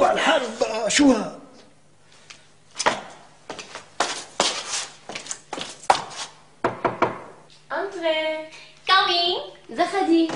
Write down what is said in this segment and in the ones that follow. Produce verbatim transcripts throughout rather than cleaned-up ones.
بقى الحرب بقى، شو هاد؟ انتري كامين زخدي.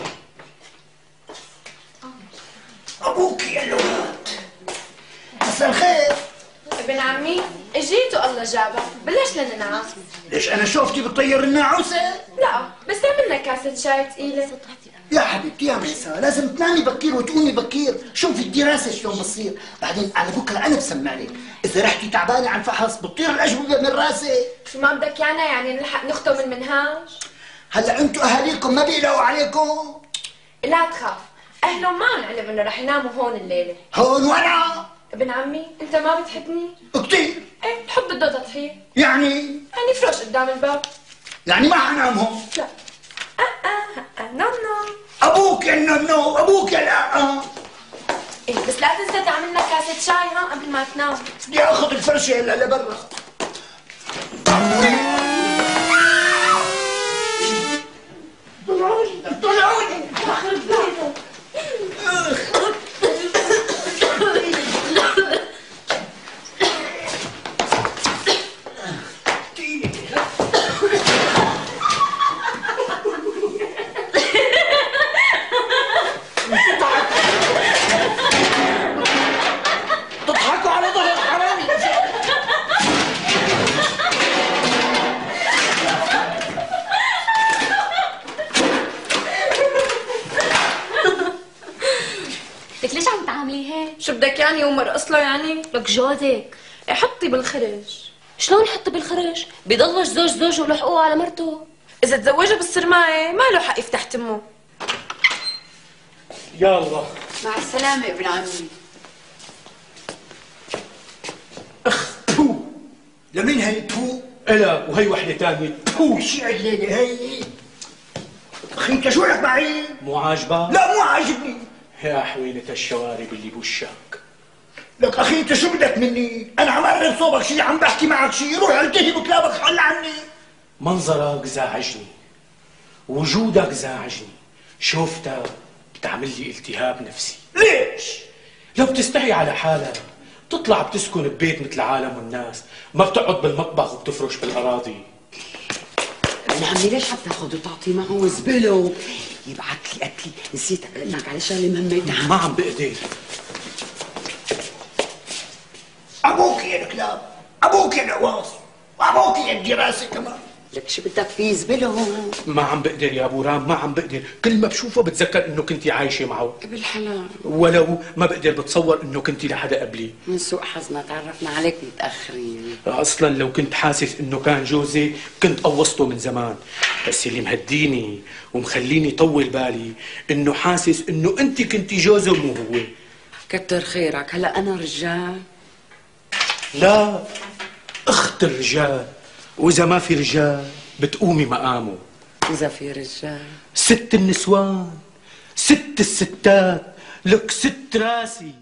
ابوك يا لوات. مساء الخير. ابن عمي اجيتوا الله جابها، بلشنا ننعس. ليش انا شوفتي بتطير الناعوسه؟ لا بس عملنا كاسة شاي ثقيلة. يا حبيبتي يا ميسا لازم تنامي بكير وتقومي بكير، شوفي الدراسه شلون بتصير، بعدين على بكره انا بسمع لك، اذا رحتي تعبانه عن فحص بتطير الاجوبه من راسي. شو ما بدك يانا يعني نلحق نختم المنهاج؟ هلا انتوا اهاليكم ما بيقلقوا عليكم؟ لا تخاف، اهلهم ما علم انه رح يناموا هون الليلة. هون وانا؟ ابن عمي انت ما بتحبني؟ كثير. ايه بحب بده تضحية. يعني؟ يعني فروش قدام الباب. يعني ما حنام هون؟ لا. اه اه اه نو نو. ابوك يا نو ابوك يا لا اه. ايه بس لا تنسى تعملنا كاسة شاي ها قبل ما تنام. بدي اخذ الفرشة هلا لبرا. طلعوني طلعوني يخرب بيتك. تضحكوا على ظهر حرامي. لك ليش عم تعاملي هيك؟ شو بدك يعني ومرقص له يعني؟ لك جوزك. ايه حطي بالخرج. شلون حط بالخرج؟ بيضلش زوج زوج ولحقوه على مرته. اذا تزوجها بالسرمايه ما له حق يفتح تمه. يا الله. مع السلامة ابن عمي. اخ تو لمين هي تو؟ إلا وهي وحدة ثانية تو. شو الليلة هي؟ اخي انت شو لك معي؟ مو عاجبك؟ لا مو عاجبني. يا حويلة الشوارب اللي بوشك. لك اخي انت شو بدك مني؟ انا عم اقرب صوبك شيء، عم بحكي معك شيء، روح التهي بكلابك حل عني. منظرك زاعجني، وجودك زاعجني، شوفتك بتعمل لي التهاب نفسي. ليش؟ لو بتستحي على حالك بتطلع بتسكن ببيت مثل عالم والناس، ما بتقعد بالمطبخ وبتفرش بالاراضي. ابن عمي ليش عم تاخذ وتعطي معه زبله؟ يبعث لي قتلي، نسيت اقول لك على شغله مهمه. ما عم بقدر. ابوك يا الكلاب، ابوك يا نواص، وابوك يا الدراسه كمان. لك شو بدك فيه زبله؟ ما عم بقدر يا ابو رام، ما عم بقدر، كل ما بشوفه بتذكر انه كنتي عايشه معه. بالحلال. ولو ما بقدر بتصور انه كنتي لحدا قبلي. من سوء حظنا تعرفنا عليك متاخرين. اصلا لو كنت حاسس انه كان جوزي كنت قوصته من زمان، بس اللي مهديني ومخليني طول بالي انه حاسس انه انت كنتي جوزه ومو هو. كتر خيرك، هلا انا رجال. لا، اخت الرجال، واذا ما في رجال بتقومي مقامه. اذا في رجال ست النسوان، ست الستات، لك ست راسي.